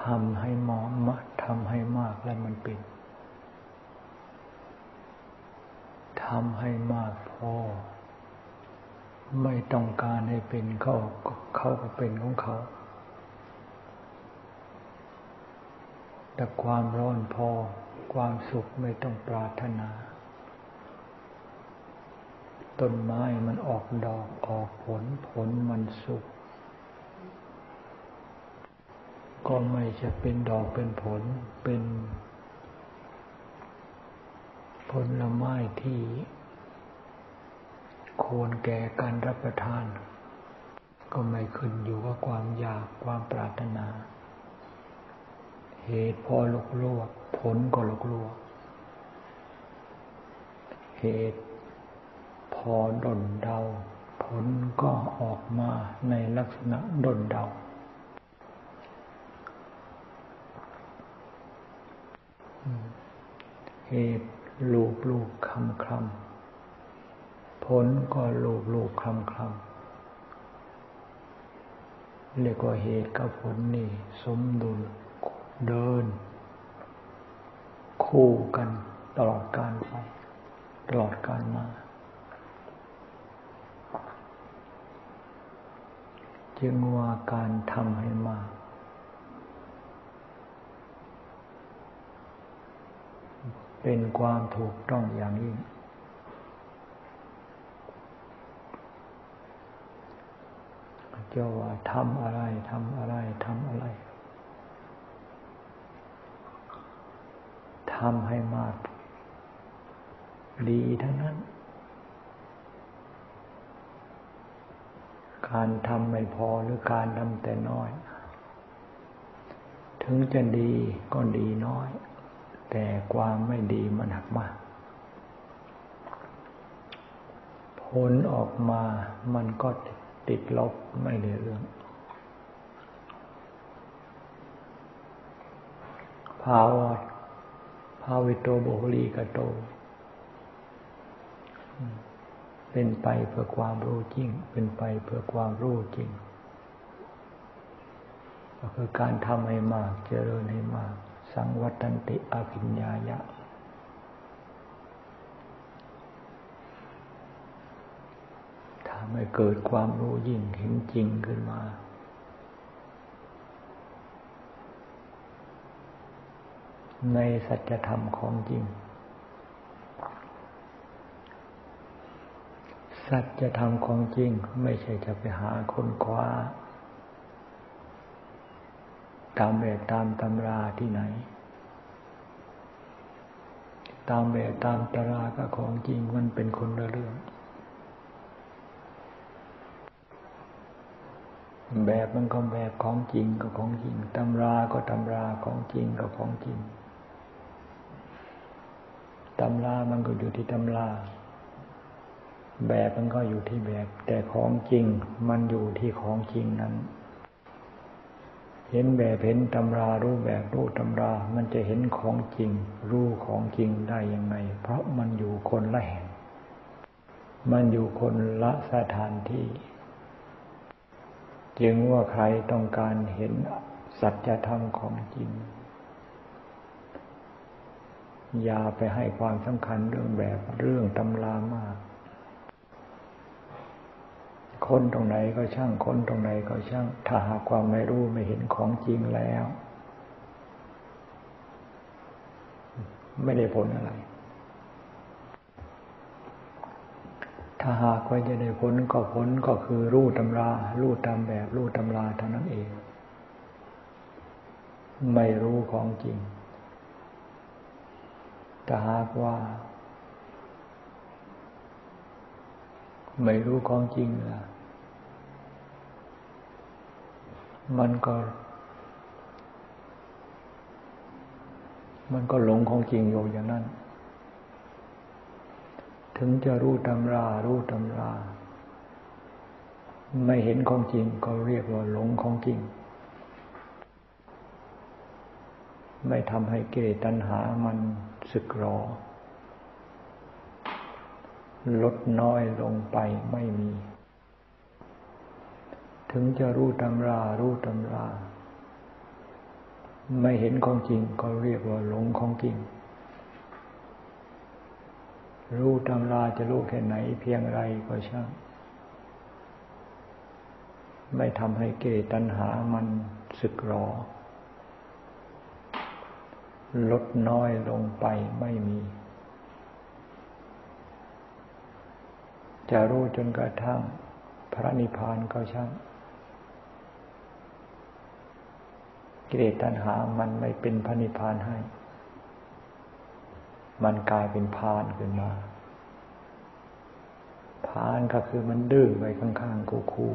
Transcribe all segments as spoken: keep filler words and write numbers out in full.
ำให้มามะทำให้มากแล้วมันเป็นทำให้มากพอไม่ต้องการให้เป็นเขาเขาก็เป็นของเขาแต่ความร้อนพอความสุขไม่ต้องปรารถนาต้นไม้มันออกดอกออกผลผลมันสุกก็ไม่จะเป็นดอกเป็นผลเป็นผลไม้ที่ควรแก่การรับประทานก็ไม่ขึ้นอยู่กับความอยากความปรารถนาเหตุพอลุกลวกผลก็ลุกลวกเหตุพอดลเดาผลก็ออกมาในลักษณะดลเดาเหตุลูกลูกคำคำผลก็ลูกลูกคำคำเรียกว่าเหตุกับผลนี่สมดุลเดินคู่กันตลอดกาลไปตลอดกาลมาจึงว่าการทำให้มากเป็นความถูกต้องอย่างยิ่งเจ้าว่าทำอะไรทำอะไรทำอะไรทำให้มากดีทั้งนั้นการทำไม่พอหรือการทำแต่น้อยถึงจะดีก็ดีน้อยแต่ความไม่ดีมันหนักมากผลออกมามันก็ติดลบไม่ได้เรื่องภาวะภาวิโตโบโหลีกโตเป็นไปเพื่อความรู้จริงเป็นไปเพื่อความรู้จริงก็คือการทำให้มากเจริญให้มากสังวัตตันติอภิญญายะทำให้เกิดความรู้ยิ่งเห็นจริงขึ้นมาในสัจธรรมของจริงสัจธรรมของจริงไม่ใช่จะไปหาค้นคว้าตามแบบตามตำราที่ไหนตามแบบตามตำรากับของจริงมันเป็นคนละเรื่องแบบมันก็แบบของจริงก็ของจริงตำราก็ตำราของจริงก็ของจริงตำรามันก็อยู่ที่ตำราแบบมันก็อยู่ที่แบบแต่ของจริงมันอยู่ที่ของจริงนั้นเห็นแบบเห็นตำรารู้แบบรู้ตำรามันจะเห็นของจริงรู้ของจริงได้ยังไงเพราะมันอยู่คนละแห่งมันอยู่คนละสถานที่จึงว่าใครต้องการเห็นสัจธรรมของจริงอย่าไปให้ความสำคัญเรื่องแบบเรื่องตำรามากคนตรงไหนก็ช่างคนตรงไหนก็ช่างถ้าหากความไม่รู้ไม่เห็นของจริงแล้วไม่ได้ผลอะไรถ้าหากว่าจะได้ผลก็ผลก็คือรู้ตำรารู้ตามแบบรู้ตำราเท่านั้นเองไม่รู้ของจริงถ้าหากว่าไม่รู้ของจริงล่ะมันก็มันก็หลงของจริงอยู่อย่างนั้นถึงจะรู้ตำรารู้ตำราไม่เห็นของจริงก็เรียกว่าหลงของจริงไม่ทำให้กิเลสตัณหามันสึกหรอลดน้อยลงไปไม่มีถึงจะรู้ตำรารู้ตำราไม่เห็นของจริงก็เรียกว่าหลงของจริงรู้ตำราจะรู้แค่ไหนเพียงไรก็ช่างไม่ทำให้กิเลสตัณหามันสึกหรอลดน้อยลงไปไม่มีจะรู้จนกระทั่งพระนิพพานก็ช่างกิเลสตัณหามันไม่เป็นพระนิพพานให้มันกลายเป็นพานขึ้นมาพานก็คือมันดื้อไว้ข้างๆคู่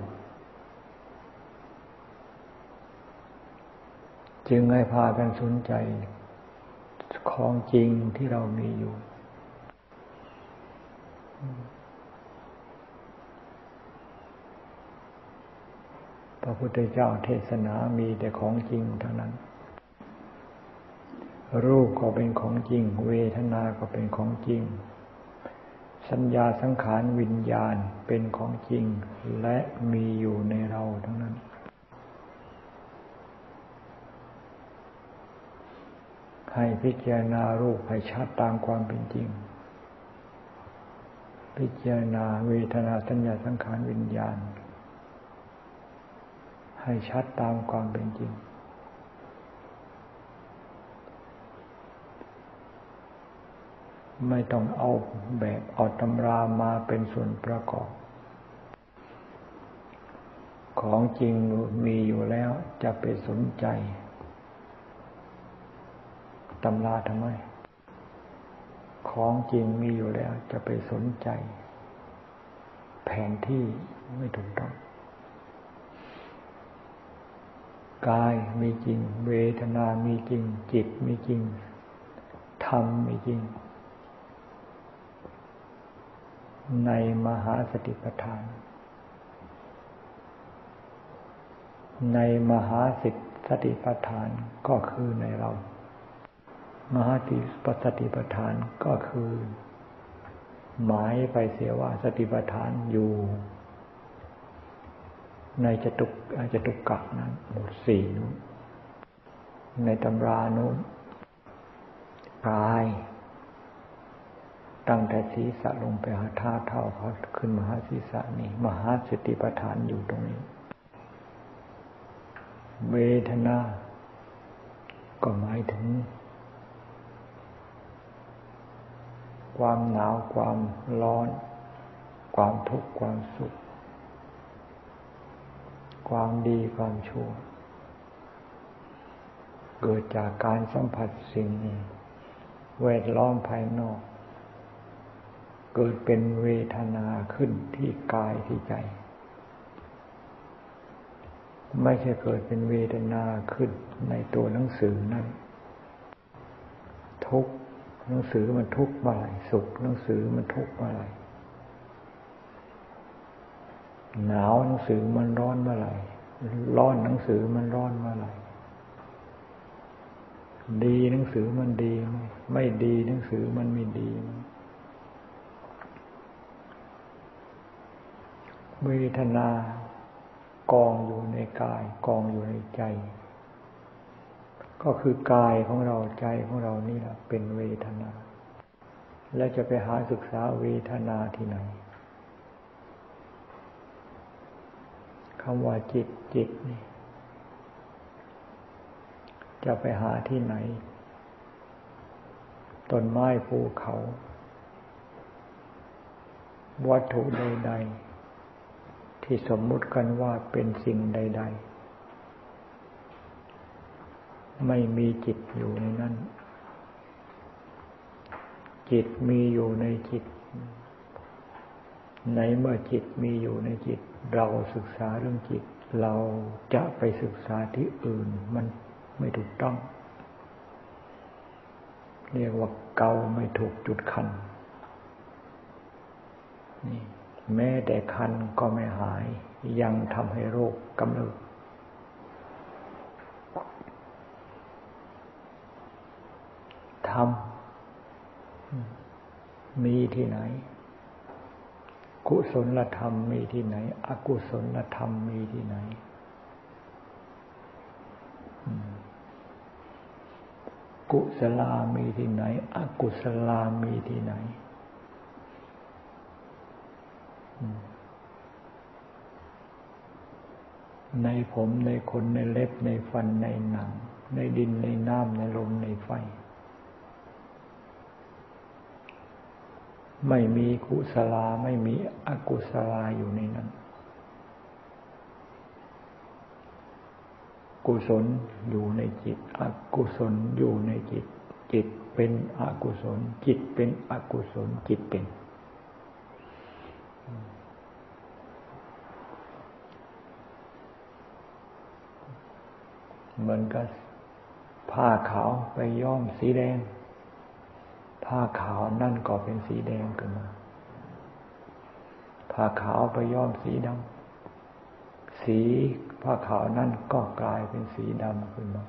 ๆจึงให้พากันสนใจของจริงที่เรามีอยู่พระพุทธเจ้าเทศนามีแต่ของจริงเท่านั้นรูปก็เป็นของจริงเวทนาก็เป็นของจริงสัญญาสังขารวิญญาณเป็นของจริงและมีอยู่ในเราทั้งนั้นให้พิจารณารูปให้ชัดตามความเป็นจริงพิจารณาเวทนาสัญญาสังขารวิญญาณให้ชัดตามความเป็นจริงไม่ต้องเอาแบบเอาตำรามาเป็นส่วนประกอบของจริงมีอยู่แล้วจะไปสนใจตำราทำไมของจริงมีอยู่แล้วจะไปสนใจแผนที่ไม่ถูกต้องกายมีจริงเวทนามีจริงจิตมีจริงธรรมมีจริงในมหาสติปัฏฐานในมหาสติปัฏฐานก็คือในเรามหาสติปัฏฐานก็คือหมายไปเสียว่าสติปัฏฐานอยู่ในจตุจตุกะนั้นหมวดสี่นู้นในตำรานู้นกายตั้งแต่ศีรษะลงไปหาเท้าเท้าเขาขึ้นมาหาศีรษะนี่มหาสติปัฏฐานอยู่ตรงนี้เวทนาก็หมายถึงความหนาวความร้อนความทุกข์ความสุขความดีความชั่วเกิดจากการสัมผัสสิ่งแวดล้อมภายนอกเกิดเป็นเวทนาขึ้นที่กายที่ใจไม่ใช่เกิดเป็นเวทนาขึ้นในตัวหนังสือนั้นทุกข์หนังสือมันทุกข์เมื่อไหร่สุขหนังสือมันทุกข์เมื่อไหร่หนาวหนังสือมันร้อนเมื่อไหร่ร้อนหนังสือมันร้อนเมื่อไหร่ดีหนังสือมันดีไหมไม่ดีหนังสือมันไม่ดีเวทนากองอยู่ในกายกองอยู่ในใจก็คือกายของเราใจของเรานี่แหละเป็นเวทนาแล้วจะไปหาศึกษาเวทนาที่ไหนคำว่าจิตจิตนี่จะไปหาที่ไหนต้นไม้ภูเขาวัตถุใดๆที่สมมุติกันว่าเป็นสิ่งใดๆไม่มีจิตอยู่ในนั้นจิตมีอยู่ในจิตในเมื่อจิตมีอยู่ในจิตเราศึกษาเรื่องจิตเราจะไปศึกษาที่อื่นมันไม่ถูกต้องเรียกว่าเกาไม่ถูกจุดคันนี่แม้แต่คันก็ไม่หายยังทำให้โรคกำเริบธรรมมีที่ไหนกุศลธรรมมีที่ไหนอกุศลธรรมมีที่ไหนกุศลามีที่ไหนอกุศลามีที่ไหนในผมในขนในเล็บในฟันในหนังในดินในน้ำในลมในไฟไม่มีกุศลาไม่มีอกุศลาอยู่ในนั้นกุศลอยู่ในจิตอกุศลอยู่ในจิตจิตเป็นอกุศลจิตเป็นอกุศลจิตเป็นเหมือนกับผ้าขาวไปย้อมสีแดงผ้าขาวนั่นก็เป็นสีแดงขึ้นมาผ้าขาวไปย้อมสีดำสีผ้าขาวนั่นก็กลายเป็นสีดำขึ้นมา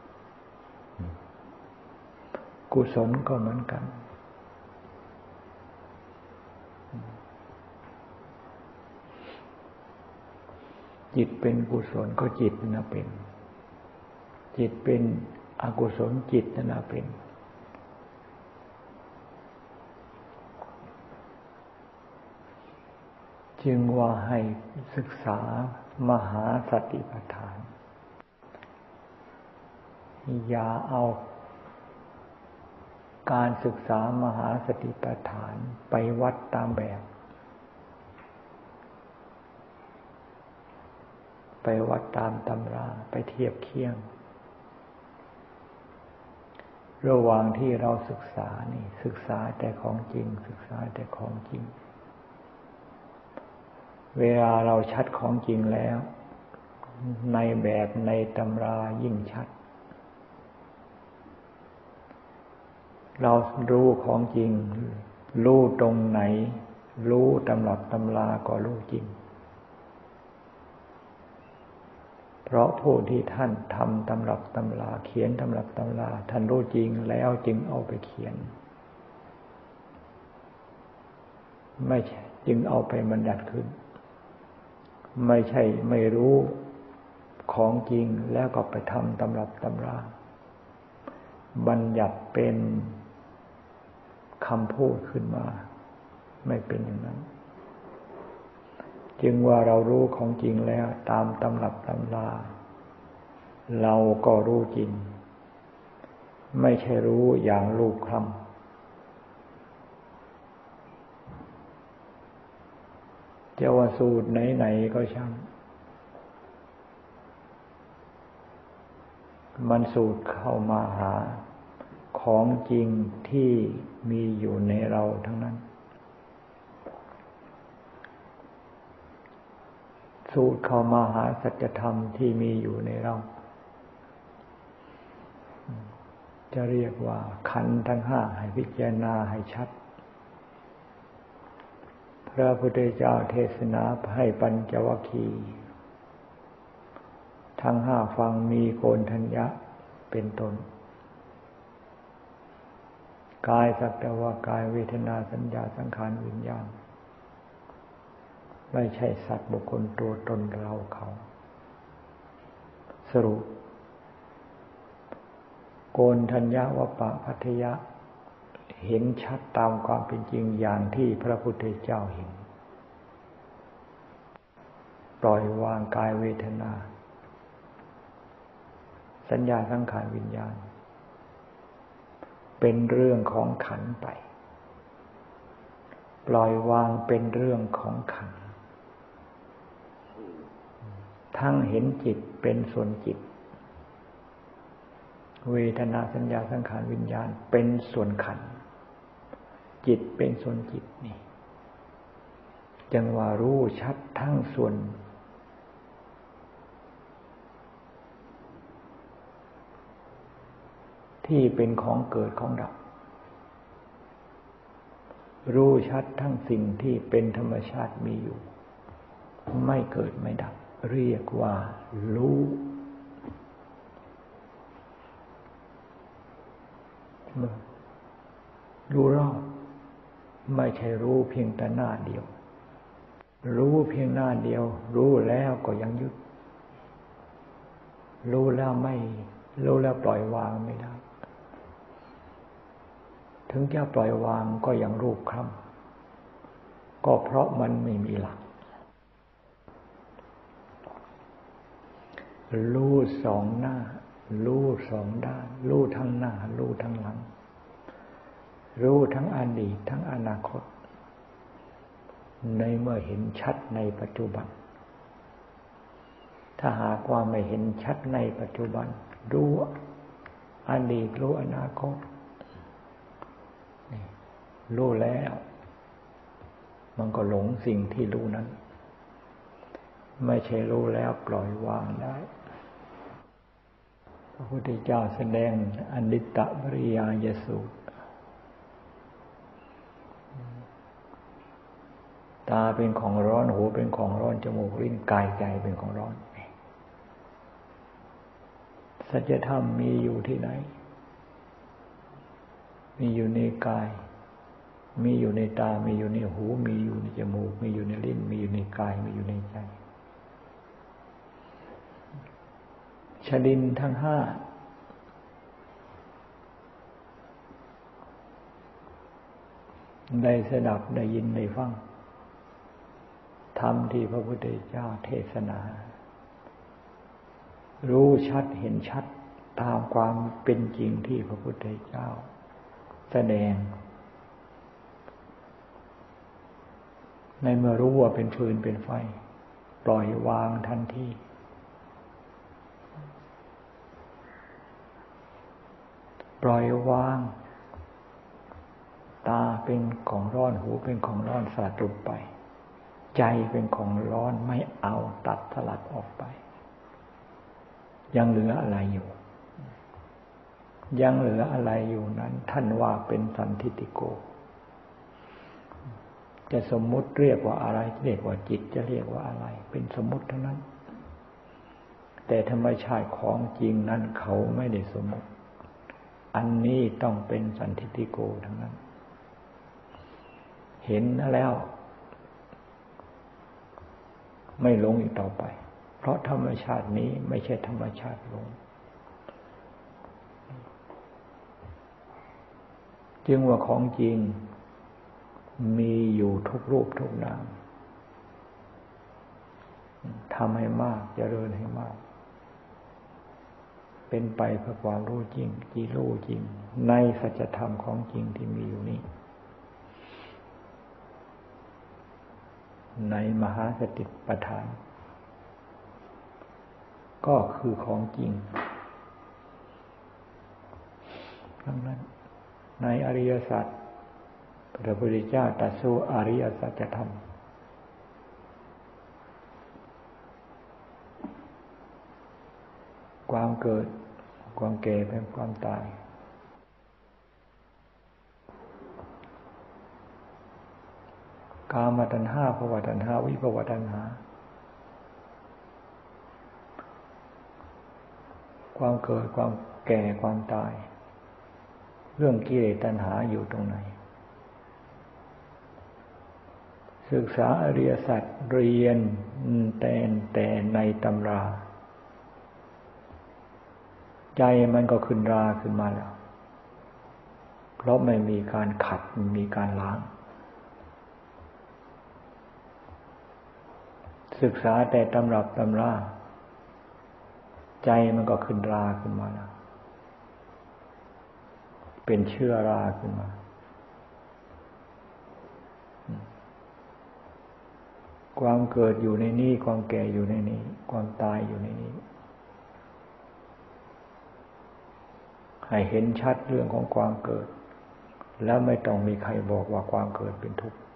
กุศลก็เหมือนกันจิตเป็นกุศลก็จิตนั่นเป็นจิตเป็นอกุศลจิตนั่นเป็นจึงว่าให้ศึกษามหาสติปัฏฐานอย่าเอาการศึกษามหาสติปัฏฐานไปวัดตามแบบไปวัดตามตำราไปเทียบเคียงระหว่างที่เราศึกษานี่ศึกษาแต่ของจริงศึกษาแต่ของจริงเวลาเราชัดของจริงแล้วในแบบในตำรายิ่งชัดเรารู้ของจริงรู้ตรงไหนรู้ตำรับตำราก็รู้จริงเพราะผู้ที่ท่านทำตำรับตำราเขียนตำรับตำราท่านรู้จริงแล้วจึงเอาไปเขียนไม่ใช่จึงเอาไปบัญญัติขึ้นไม่ใช่ไม่รู้ของจริงแล้วก็ไปทำตำรับตำราบัญญัติเป็นคำพูดขึ้นมาไม่เป็นอย่างนั้นจึงว่าเรารู้ของจริงแล้วตามตำรับตำราเราก็รู้จริงไม่ใช่รู้อย่างลูกคำจะว่าสูตรไหนๆก็ช่างมันสูตรเข้ามาหาของจริงที่มีอยู่ในเราทั้งนั้นสูตรเข้ามาหาสัจธรรมที่มีอยู่ในเราจะเรียกว่าขันธ์ทั้งห้าให้พิจารณาให้ชัดพระพุทธเจ้าเทศนาให้ปัญจวัคคีย์ทั้งห้าฟังมีโกณฑัญญะเป็นต้นกายสักแต่ว่ากายเวทนาสัญญาสังขารวิญญาณไม่ใช่สัตว์บุคคลตัวตนเราเขาสรุปโกณฑัญญวปภัททยะเห็นชัดตามความเป็นจริงอย่างที่พระพุทธเจ้าเห็นปล่อยวางกายเวทนาสัญญาสังขารวิญญาณเป็นเรื่องของขันธ์ไปปล่อยวางเป็นเรื่องของขันธ์ทั้งเห็นจิตเป็นส่วนจิตเวทนาสัญญาสังขารวิญญาณเป็นส่วนขันธ์จิตเป็นส่วนจิตนี่จังว่ารู้ชัดทั้งส่วนที่เป็นของเกิดของดับรู้ชัดทั้งสิ่งที่เป็นธรรมชาติมีอยู่ไม่เกิดไม่ดับเรียกว่ารู้รู้รอบไม่ใช่รู้เพียงแต่หน้าเดียวรู้เพียงหน้าเดียวรู้แล้วก็ยังยึดรู้แล้วไม่รู้แล้วปล่อยวางไม่ได้ถึงจะปล่อยวางก็ยังรูปคล้ำก็เพราะมันไม่มีหลักรู้สองหน้ารู้สองด้านรู้ทั้งหน้ารู้ทั้งหลังรู้ทั้งอดีตทั้งอนาคตในเมื่อเห็นชัดในปัจจุบันถ้าหากว่าไม่เห็นชัดในปัจจุบันรู้อดีตรู้อนาคตรู้แล้วมันก็หลงสิ่งที่รู้นั้นไม่ใช่รู้แล้วปล่อยวางได้พระพุทธเจ้าแสดงอนิจจปริยายสูตรตาเป็นของร้อนหูเป็นของร้อนจมูกลิ้นกายใจเป็นของร้อนสัจธรรมมีอยู่ที่ไหนมีอยู่ในกายมีอยู่ในตามีอยู่ในหูมีอยู่ในจมูกมีอยู่ในลิ้นมีอยู่ในกายมีอยู่ในใจชลินทั้งห้าได้สดับได้ยินได้ฟังธรรมที่พระพุทธเจ้าเทศนารู้ชัดเห็นชัดตามความเป็นจริงที่พระพุทธเจ้าแสดงในเมื่อรู้ว่าเป็นฟืนเป็นไฟปล่อยวางทันทีปล่อยวางตาเป็นของร้อนหูเป็นของร้อนสลัดลงไปใจเป็นของร้อนไม่เอาตัดสลัดออกไปยังเหลืออะไรอยู่ยังเหลืออะไรอยู่นั้นท่านว่าเป็นสันทิฏฐิโกจะสมมุติเรียกว่าอะไรเรียกว่าจิตจะเรียกว่าอะไรเป็นสมมุติเท่านั้นแต่ธรรมชาติของจริงนั้นเขาไม่ได้สมมุติอันนี้ต้องเป็นสันทิฏฐิโกทั้งนั้นเห็นแล้วไม่หลงอีกต่อไปเพราะธรรมชาตินี้ไม่ใช่ธรรมชาติหลงจึงว่าของจริงมีอยู่ทุกรูปทุกนามทำให้มากเจริญให้มากเป็นไปเพื่อความรู้จริงที่รู้จริงในสัจธรรมของจริงที่มีอยู่นี้ในมหาสติปัฏฐานก็คือของจริงทั้งนั้นในอริยสัจพระพุทธเจ้าตรัสรู้อริยสัจธรรมความเกิดความแก่เป็นความตายกามตัณหาภวตัณหาวิภวตัณหาความเกิดความแก่ความตายเรื่องกิเลสตัณหาอยู่ตรงไหนศึกษาอริยสัจเรียนแต่แต่ในตำราใจมันก็ขึ้นราขึ้นมาแล้วเพราะไม่มีการขัดไม่มีการล้างศึกษาแต่ตำรับตำราใจมันก็ขึ้นราขึ้นมาแล้วเป็นเชื้อราขึ้นมาความเกิดอยู่ในนี้ความแก่อยู่ในนี้ความตายอยู่ในนี้ให้เห็นชัดเรื่องของความเกิดแล้วไม่ต้องมีใครบอกว่าความเกิดเป็นทุกข์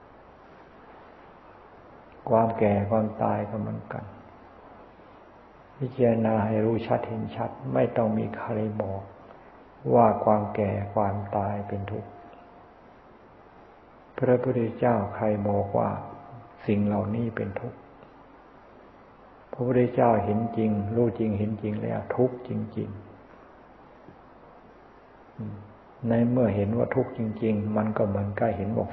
ความแก่ความตายก็เหมือนกันพิจารณาให้รู้ชัดเห็นชัดไม่ต้องมีใครบอกว่าความแก่ความตายเป็นทุกข์พระพุทธเจ้าใครบอกว่าสิ่งเหล่านี้เป็นทุกข์พระพุทธเจ้าเห็นจริงรู้จริงเห็นจริงแล้วทุกข์จริงๆในเมื่อเห็นว่าทุกข์จริงๆมันก็เหมือนกับเห็นว่า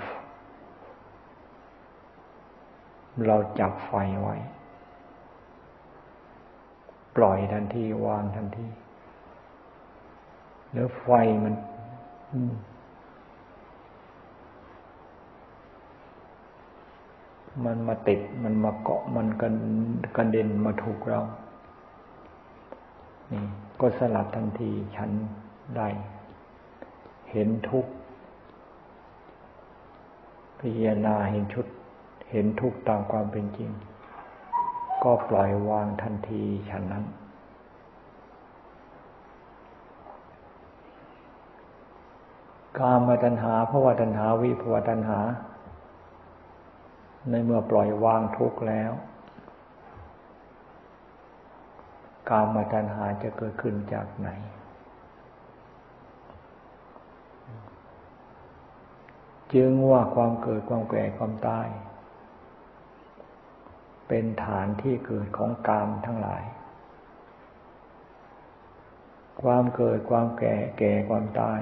เราจับไฟไว้ปล่อยทันทีวางทันทีแล้วไฟมันมันมาติดมันมาเกาะมันกันกระเด็นมาถูกเรานี่ก็สลัดทันทีฉันได้เห็นทุกข์พิจารณาเห็นชุดเห็นทุกข์ตามความเป็นจริงก็ปล่อยวางทันทีฉันนั้นกามตัณหาภวตัณหาวิภวตัณหาในเมื่อปล่อยวางทุกข์แล้วกามตัณหาจะเกิดขึ้นจากไหนจึงว่าความเกิดความแก่ความตายเป็นฐานที่เกิดของกามทั้งหลายความเกิดความแก่แก่ความตาย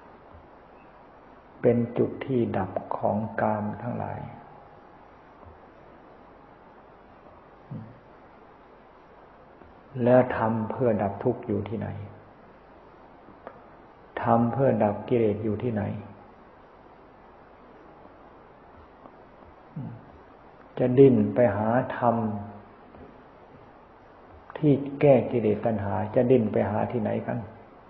เป็นจุดที่ดับของกามทั้งหลายแล้วทำเพื่อดับทุกข์อยู่ที่ไหนทำเพื่อดับกิเลสอยู่ที่ไหนจะดิ้นไปหาธรรมที่แก้กิเลสตัณหาจะดิ้นไปหาที่ไหนกัน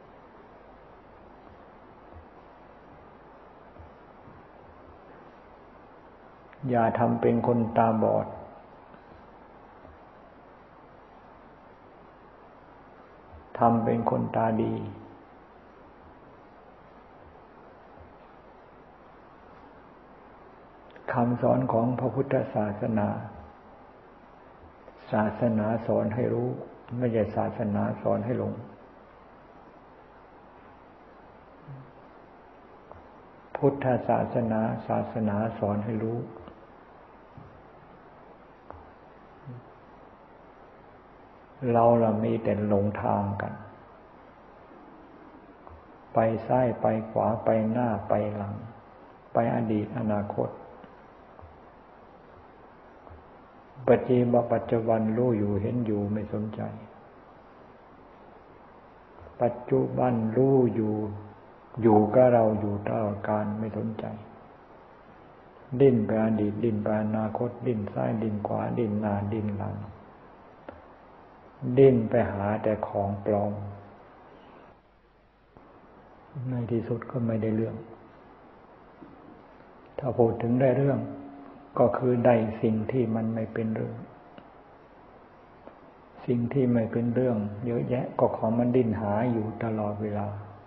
อย่าทำเป็นคนตาบอดทำเป็นคนตาดีคำสอนของพระพุทธศาสนาศาสนาสอนให้รู้ไม่ใช่ศาสนาสอนให้หลงพุทธศาสนาศาสนาสอนให้รู้เราละมีแต่หลงทางกันไปซ้ายไปขวาไปหน้าไปหลังไปอดีตอนาคตปัจจุบันรู้อยู่เห็นอยู่ไม่สนใจปัจจุบันรู้อยู่อยู่กับเราอยู่ตลอดกาลไม่สนใจดิ้นไปอดีตดิ้นไปอนาคตดิ้นซ้ายดิ้นขวาดิ้นหน้าดิ้นหลังดิ้นไปหาแต่ของปลอมในที่สุดก็ไม่ได้เรื่องถ้าพูดถึงได้เรื่องก็คือได้สิ่งที่มันไม่เป็นเรื่องสิ่งที่ไม่เป็นเรื่องเยอะแยะก็ของมันดิ้นหาอยู่ตลอดเวลา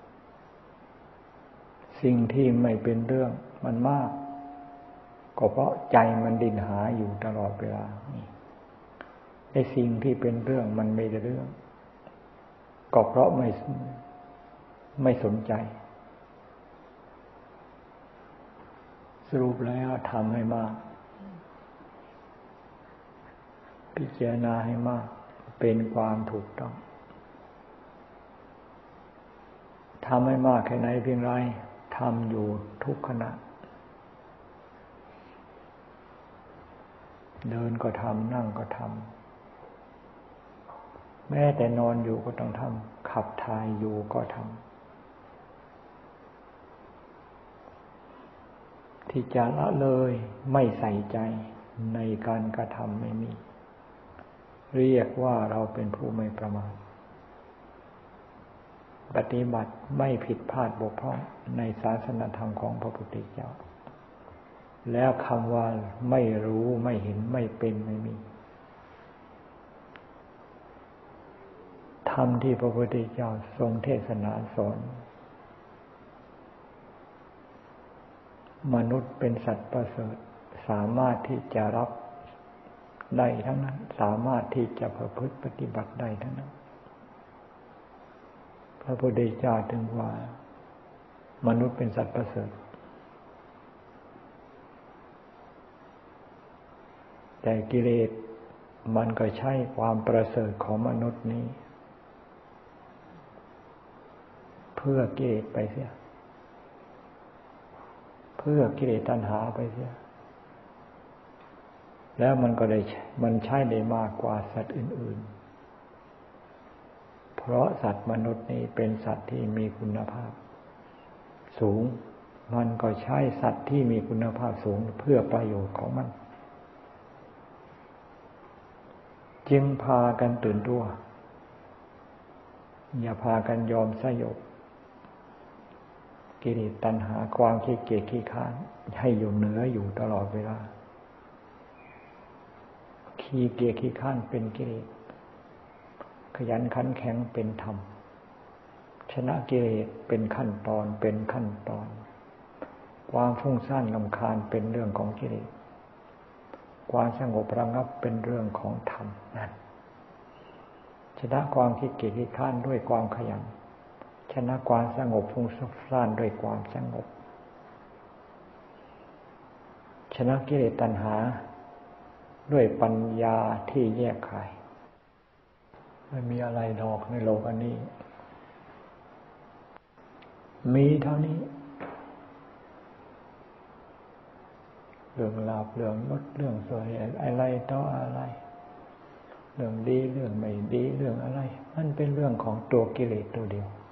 สิ่งที่ไม่เป็นเรื่องมันมากก็เพราะใจมันดิ้นหาอยู่ตลอดเวลาไอ้สิ่งที่เป็นเรื่องมันไม่ได้เรื่องก็เพราะไม่ไม่สนใจสรุปแล้วทำให้มากพิจารณาให้มากเป็นความถูกต้องทำให้มากแค่ไหนเพียงไรทำอยู่ทุกขณะเดินก็ทำนั่งก็ทำแม้แต่นอนอยู่ก็ต้องทำขับถ่ายอยู่ก็ทำที่จะละเลยไม่ใส่ใจในการกระทำไม่มีเรียกว่าเราเป็นผู้ไม่ประมาทปฏิบัติไม่ผิดพลาดบกพร่องในศาสนธรรมของพระพุทธเจ้าแล้วคำว่าไม่รู้ไม่เห็นไม่เป็นไม่มีธรรมที่พระพุทธเจ้าทรงเทศนาสอนมนุษย์เป็นสัตว์ประเสริฐสามารถที่จะรับได้ทั้งนั้นสามารถที่จะประพฤติปฏิบัติได้ทั้งนั้นพระพุทธเจ้าถึงว่ามนุษย์เป็นสัตว์ประเสริฐแต่กิเลสมันก็ใช้ความประเสริฐของมนุษย์นี้เพื่อกิเลสไปเสียเพื่อกิเลสตัณหาไปเสียแล้วมันก็ได้มันใช้ได้มากกว่าสัตว์อื่นๆเพราะสัตว์มนุษย์นี้เป็นสัตว์ที่มีคุณภาพสูงมันก็ใช้สัตว์ที่มีคุณภาพสูงเพื่อประโยชน์ของมันจึงพากันตื่นตัวอย่าพากันยอมสยบกิเลสตัณหาความขี้เกียจขี้ค้านให้อยู่เหนืออยู่ตลอดเวลาขี้เกียจขี้ค้านเป็นกิเลสขยันขันแข็งเป็นธรรมชนะกิเลสเป็นขั้นตอนเป็นขั้นตอนความฟุ้งซ่านรำคาญเป็นเรื่องของกิเลสความสงบระงับเป็นเรื่องของธรรมนั่นชนะความขี้เกียจขี้ค้านด้วยความขยันชนะความสงบฟุ้งซ่านด้วยความสงบชนะกิเลสตัณหาด้วยปัญญาที่แยกขายไม่มีอะไรดอกในโลกอันนี้มีเท่านี้เรื่องลาภเรื่องยศเรื่องสวยอะไรต่ออะไรเรื่องดีเรื่องไม่ดีเรื่องอะไรมันเป็นเรื่องของตัวกิเลสตัวเดียว